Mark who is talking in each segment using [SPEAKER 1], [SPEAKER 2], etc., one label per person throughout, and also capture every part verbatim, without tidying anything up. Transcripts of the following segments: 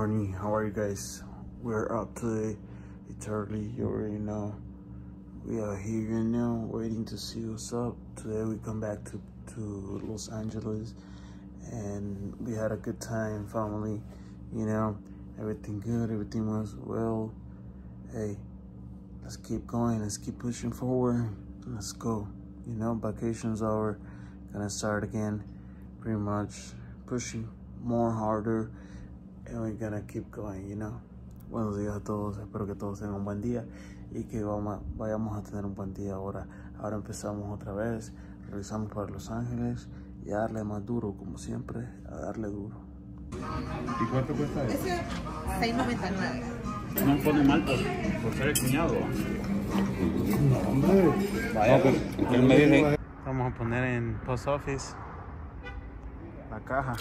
[SPEAKER 1] morning. How are you guys? We're up today. It's early. You already know. We are here now, waiting to see what's up. Today we come back to to Los Angeles, and we had a good time, family. You know, everything good. Everything was well. Hey, let's keep going. Let's keep pushing forward. Let's go. You know, vacation's over. Gonna start again. Pretty much pushing more harder. And we're gonna keep going, you know. Buenos días a todos, espero que todos tengan un buen día y que vamos, vayamos a tener un buen día ahora. Ahora empezamos otra vez, regresamos para Los Ángeles y a darle más duro, como siempre, a darle duro.
[SPEAKER 2] ¿Y cuánto cuesta eso?
[SPEAKER 3] seis noventa y nueve.
[SPEAKER 2] No me pone mal por, por ser el cuñado.
[SPEAKER 1] No, hombre.
[SPEAKER 2] Vaya, ¿qué me dice?
[SPEAKER 1] Vamos a poner en Post Office la caja.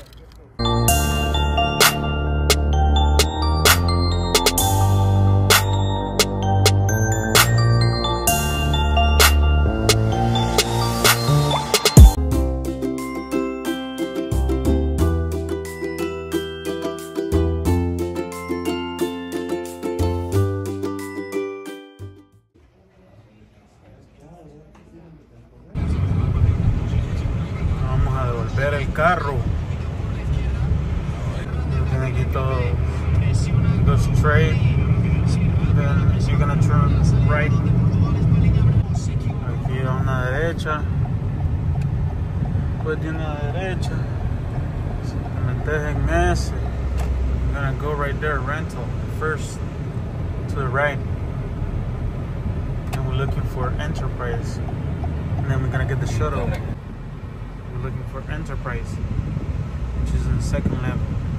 [SPEAKER 1] Ver el carro. Tiene aquí todo. Go straight. Then you're gonna turn right. Aquí a una derecha. Después de una derecha. Si te metes en ese, you're gonna go right there. Rental first to the right. And we're looking for Enterprise. And then we're gonna get the shuttle. Looking for Enterprise, which is in the second level.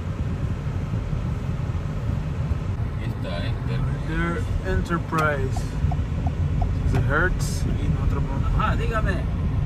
[SPEAKER 1] There, Enterprise. It hurts.
[SPEAKER 2] Ah, dígame.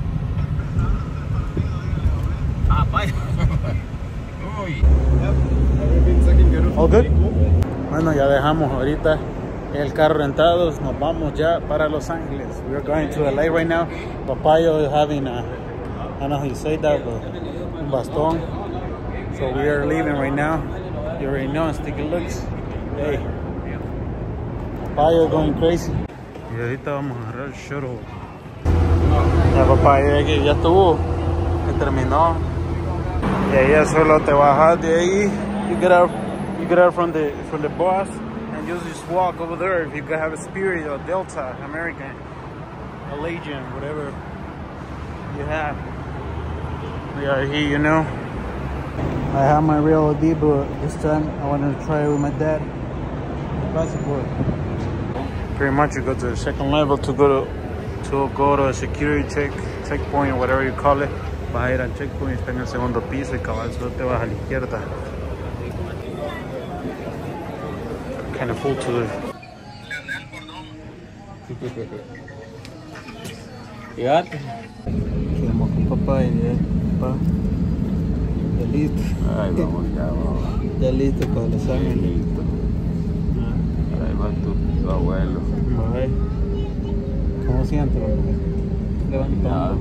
[SPEAKER 2] Ah, vaya. Uy.
[SPEAKER 1] All good. Bueno, ya dejamos ahorita el carro rentado. Nos vamos ya para Los Ángeles. We're going to L A right now. Papayo is having a, I don't know how you say that, but un bastón. So we are leaving right now. You already know, sticky looks. Hey, Papayo going crazy. Y ahorita vamos a agarrar el shuttle. Ya Papayo ya, ya estuvo, ya terminó. Y ahí ya solo te bajas de ahí. You get out, you get out from the from the bus, and you just walk over there. If you have a Spirit or Delta, American, Allegiant, whatever you have. We are here, you know. I have my real O D, but this time I wanted to try it with my dad. Passport. Pretty much you go to the second level to go to to go to a security check checkpoint, whatever you call it. Vas a ir al checkpoint, está en el segundo piso y cabal solo te vas a la izquierda. Kind of full to it.
[SPEAKER 2] Fíjate.
[SPEAKER 1] Quedamos con papá y ya, papá. Ya listo.
[SPEAKER 2] Ay, vamos ya, vamos.
[SPEAKER 1] Ya listo para Los Ángeles.
[SPEAKER 2] Listo. Ahí va tu, tu abuelo.
[SPEAKER 1] Bye. ¿Cómo sientes, papá? Levantando.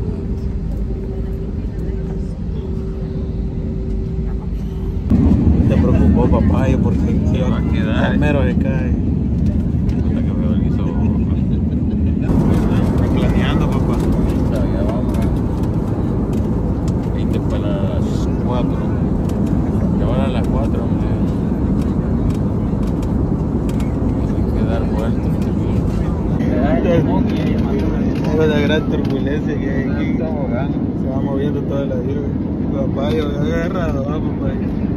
[SPEAKER 1] Te preocupó, papá, porque
[SPEAKER 2] se va a quedar.
[SPEAKER 1] Primero se cae.
[SPEAKER 2] Hasta que me organizó.
[SPEAKER 1] Planeando, papá.
[SPEAKER 2] Ya vamos. veinte para las cuatro. Ya van a las cuatro, hombre. Hay que dar vueltas.
[SPEAKER 1] Es una gran turbulencia que hay aquí. Se va moviendo toda la vida. Papá, yo voy agarrado, vamos, papá.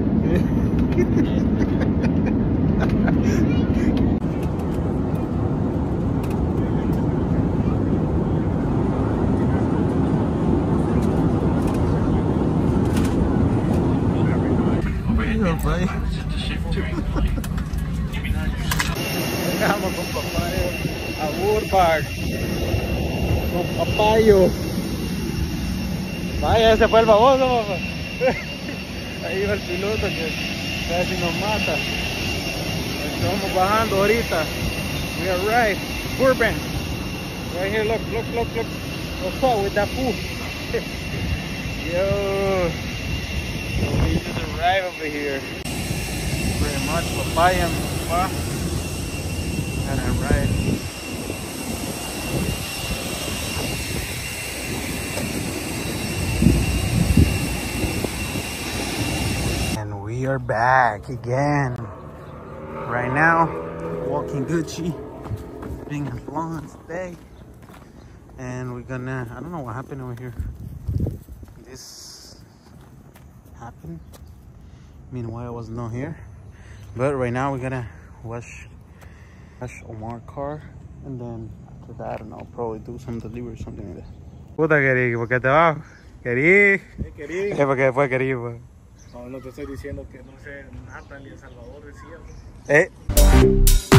[SPEAKER 1] Llegamos con Papayo a Burbank. Con Papayo. Vaya, ese fue el baboso, papá. Ahí va el piloto que casi nos mata. Estamos bajando ahorita. We are right. Burbank. Right here, look, look, look, look. What's up with that food? Yo. So we just arrived over here. Pretty much papaya, papá. Got it right. And we are back again. Right now, walking Gucci, being a blonde today. And we're gonna, I don't know what happened over here. This happened. Meanwhile, I wasn't down here. But right now, we're gonna wash, wash Omar's car. And then after that, I don't know, probably do some delivery or something like that. Puta, querido, ¿por qué te vas? Querido.
[SPEAKER 2] Eh, querido.
[SPEAKER 1] ¿Por qué fue, querido?
[SPEAKER 2] No, no te estoy diciendo que no sé nada ni El Salvador decía.
[SPEAKER 1] Eh.